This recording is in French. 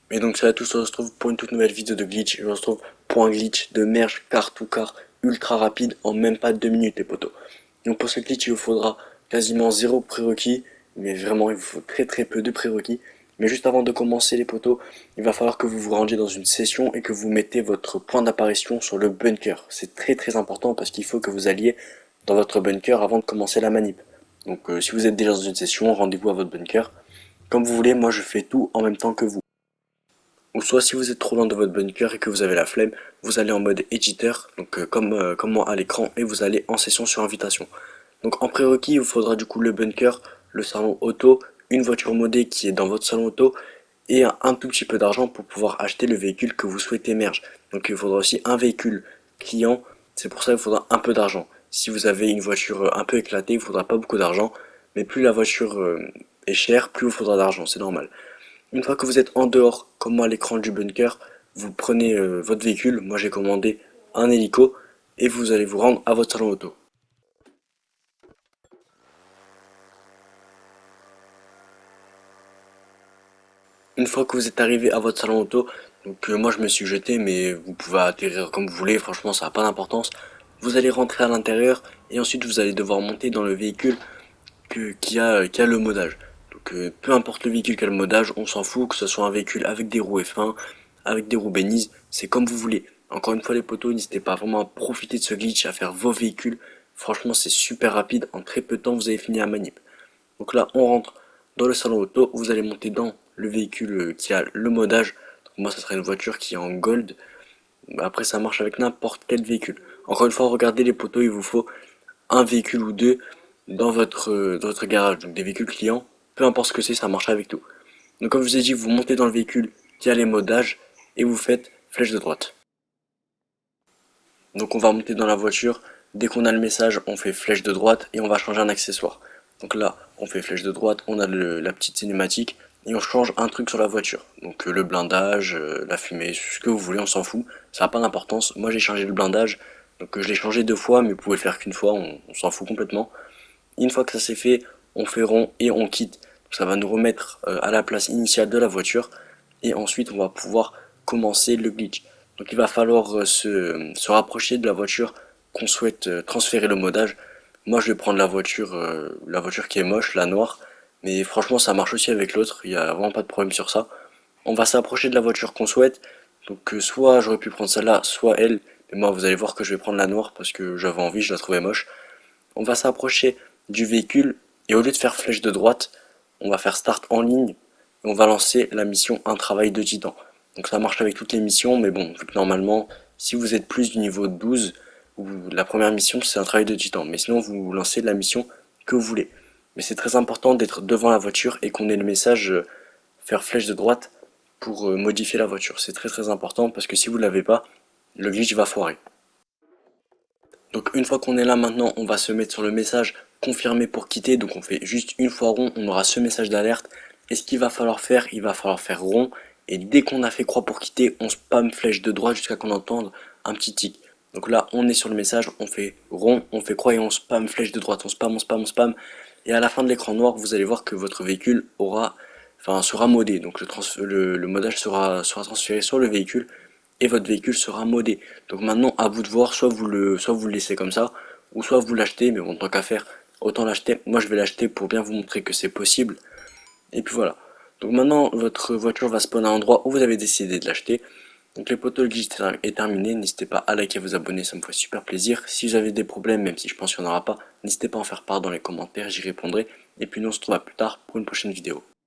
Et donc salut à tous, on se retrouve pour une toute nouvelle vidéo de glitch. Et on se retrouve pour un glitch de merge car to car ultra rapide en même pas 2 minutes les potos. Donc pour ce glitch il vous faudra quasiment zéro prérequis, mais vraiment il vous faut très peu de prérequis. Mais juste avant de commencer les potos, il va falloir que vous vous rendiez dans une session et que vous mettez votre point d'apparition sur le bunker. C'est très important parce qu'il faut que vous alliez dans votre bunker avant de commencer la manip. Donc si vous êtes déjà dans une session, rendez-vous à votre bunker. Comme vous voulez, moi je fais tout en même temps que vous. Ou soit si vous êtes trop loin de votre bunker et que vous avez la flemme, vous allez en mode éditeur, donc comme moi à l'écran, et vous allez en session sur invitation. Donc en prérequis, il vous faudra du coup le bunker, le salon auto, une voiture modée qui est dans votre salon auto, et un tout petit peu d'argent pour pouvoir acheter le véhicule que vous souhaitez merge. Donc il vous faudra aussi un véhicule client, c'est pour ça qu'il faudra un peu d'argent. Si vous avez une voiture un peu éclatée, il ne faudra pas beaucoup d'argent, mais plus la voiture est chère, plus il vous faudra d'argent, c'est normal. Une fois que vous êtes en dehors, comme moi à l'écran du bunker, vous prenez votre véhicule, moi j'ai commandé un hélico, et vous allez vous rendre à votre salon auto. Une fois que vous êtes arrivé à votre salon auto, donc moi je me suis jeté, mais vous pouvez atterrir comme vous voulez, franchement ça n'a pas d'importance. Vous allez rentrer à l'intérieur, et ensuite vous allez devoir monter dans le véhicule qui a le modage. Donc peu importe le véhicule qui a le modage, on s'en fout, que ce soit un véhicule avec des roues F1, avec des roues Béniz, c'est comme vous voulez. Encore une fois les potos, n'hésitez pas vraiment à profiter de ce glitch, à faire vos véhicules. Franchement c'est super rapide, en très peu de temps vous avez fini la manip. Donc là on rentre dans le salon auto, vous allez monter dans le véhicule qui a le modage. Donc moi ça sera une voiture qui est en gold. Après ça marche avec n'importe quel véhicule. Encore une fois regardez les potos, il vous faut un véhicule ou deux dans votre garage, donc des véhicules clients, peu importe ce que c'est, ça marche avec tout. Donc comme je vous ai dit, vous montez dans le véhicule qui a les modages et vous faites flèche de droite. Donc on va monter dans la voiture, dès qu'on a le message, on fait flèche de droite et on va changer un accessoire. Donc là, on fait flèche de droite, on a la petite cinématique et on change un truc sur la voiture. Donc le blindage, la fumée, ce que vous voulez, on s'en fout, ça n'a pas d'importance. Moi j'ai changé le blindage, donc je l'ai changé 2 fois, mais vous pouvez le faire qu'une fois, on s'en fout complètement. Une fois que ça c'est fait, on fait rond et on quitte. Donc ça va nous remettre à la place initiale de la voiture et ensuite on va pouvoir commencer le glitch. Donc il va falloir se rapprocher de la voiture qu'on souhaite transférer le modage. Moi je vais prendre la voiture qui est moche, la noire, mais franchement ça marche aussi avec l'autre, il n'y a vraiment pas de problème sur ça. On va s'approcher de la voiture qu'on souhaite, donc soit j'aurais pu prendre celle-là, soit elle, mais moi vous allez voir que je vais prendre la noire parce que j'avais envie, je la trouvais moche. On va s'approcher du véhicule et au lieu de faire flèche de droite, on va faire start en ligne et on va lancer la mission un travail de titan. Donc ça marche avec toutes les missions, mais bon, vu que normalement, si vous êtes plus du niveau 12, la première mission c'est un travail de titan, mais sinon vous lancez la mission que vous voulez. Mais c'est très important d'être devant la voiture et qu'on ait le message faire flèche de droite pour modifier la voiture. C'est très important parce que si vous ne l'avez pas, le glitch va foirer. Donc une fois qu'on est là maintenant, on va se mettre sur le message confirmer pour quitter. Donc on fait juste une fois rond, on aura ce message d'alerte. Et ce qu'il va falloir faire, il va falloir faire rond. Et dès qu'on a fait croix pour quitter, on spam flèche de droite jusqu'à qu'on entende un petit tic. Donc là, on est sur le message, on fait rond, on fait croix et on spam flèche de droite. On spam, on spam, on spam. Et à la fin de l'écran noir, vous allez voir que votre véhicule sera modé. Donc le modage sera transféré sur le véhicule et votre véhicule sera modé. Donc maintenant à vous de voir, soit vous le laissez comme ça, ou soit vous l'achetez, mais bon tant qu'à faire, autant l'acheter. Moi je vais l'acheter pour bien vous montrer que c'est possible. Et puis voilà. Donc maintenant votre voiture va spawn à un endroit où vous avez décidé de l'acheter. Donc les potos, le glitch est terminé, n'hésitez pas à liker et vous abonner, ça me ferait super plaisir. Si vous avez des problèmes, même si je pense qu'il n'y en aura pas, n'hésitez pas à en faire part dans les commentaires, j'y répondrai. Et puis nous on se retrouve à plus tard pour une prochaine vidéo.